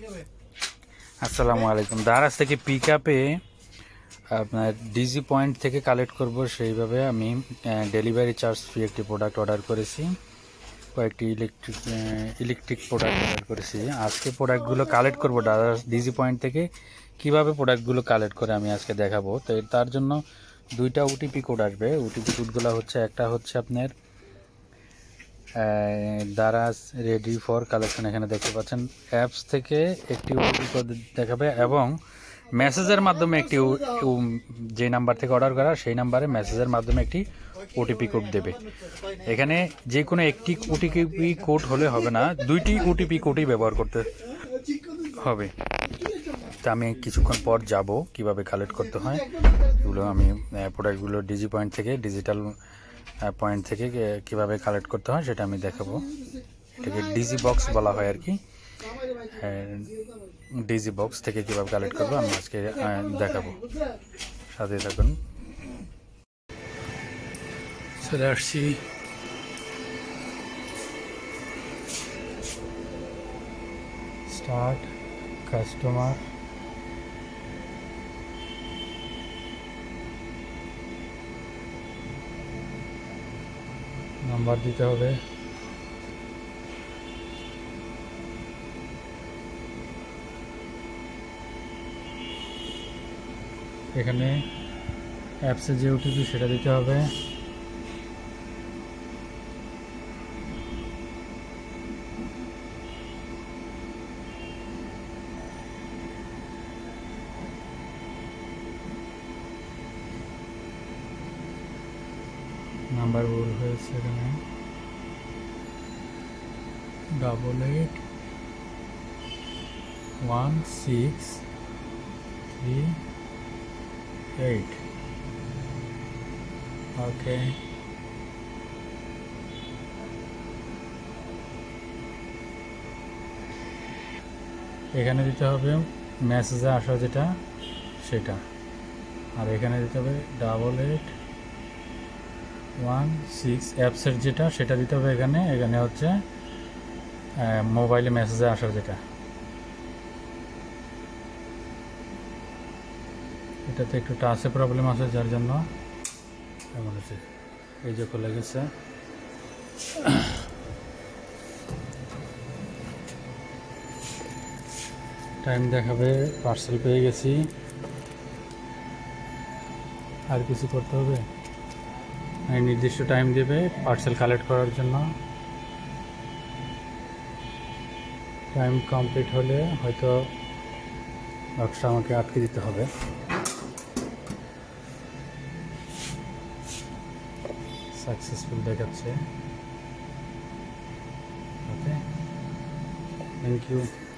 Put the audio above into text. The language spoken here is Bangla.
আসসালামু আলাইকুম। দারাজ থেকে পিকআপে আপনার ডিজি পয়েন্ট থেকে কালেক্ট করব, সেইভাবে আমি ডেলিভারি চার্জ ফ্রি একটি প্রোডাক্ট অর্ডার করেছি। কয়েকটি ইলেকট্রিক প্রোডাক্ট অর্ডার করেছি। আজকে প্রোডাক্টগুলো কালেক্ট করব দারাজ ডিজি পয়েন্ট থেকে। কিভাবে প্রোডাক্টগুলো কালেক্ট করে আমি আজকে দেখাবো। তো তার জন্য দুইটা ওটিপি কোড আসবে। ওটিপি কোডগুলো হচ্ছে, একটা হচ্ছে আপনার দারাজ রেডি ফর কালেকশন, এখানে দেখতে পাচ্ছেন। অ্যাপস থেকে একটি ওটিপি কোড দেখাবে এবং মেসেজের মাধ্যমে একটি যে নাম্বার থেকে অর্ডার করা সেই নাম্বারে মেসেজের মাধ্যমে একটি ওটিপি কোড দেবে। এখানে যে কোনো একটি ওটিপি কোড হলে হবে না, দুইটি ওটিপি কোডই ব্যবহার করতে হবে। তা আমি কিছুক্ষণ পর যাব কিভাবে কালেক্ট করতে হয়। এগুলো আমি প্রোডাক্টগুলো ডিজি পয়েন্ট থেকে, ডিজিটাল পয়েন্ট থেকে কিভাবে কালেক্ট করতে হয় সেটা আমি দেখাবো। এটাকে ডিজি বক্স বলা হয় আর কি। ডিজি বক্স থেকে কিভাবে কালেক্ট করবো আমি আজকে দেখাবো, সাথে থাকুন। চলে আসছি স্টার্ট কাস্টমার, নাম্বার দিতে হবে। এখানে অ্যাপসে যে ওটিপি সেটা দিতে হবে। নাম্বার ভুল হয়েছে, এখানে 881638। ওকে, এখানে দিতে হবে মেসেজে আসা যেটা সেটা, আর এখানে দিতে হবে 8816 অ্যাপসের যেটা সেটা দিতে হবে। এখানে এখানে হচ্ছে মোবাইলে মেসেজে আসা যেটা। এটাতে একটু টাচে প্রবলেম আছে, যার জন্য এমন হচ্ছে। এই যে খুলে গেছে। টাইম দেখাবে, পার্সেল পেয়ে গেছি। আর কিছু করতে হবে? নির্দিষ্ট টাইম দেবে পার্সেল কালেক্ট করার জন্য। টাইম কমপ্লিট হলে হয়তো বক্সটা আমাকে আটকে দিতে হবে। সাকসেসফুল দেখাচ্ছে। Okay, thank you.